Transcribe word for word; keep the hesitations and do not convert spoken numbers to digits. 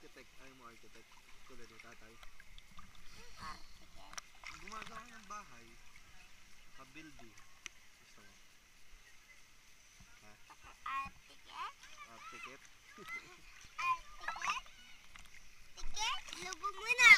architect. Ayaw mo architect. Tulad ni tatay. Architect. Gumagawa ng bahay. Naka-building. Gusto mo? Ha? Architect. Architect? Architect. Ticket. Lubog mo na.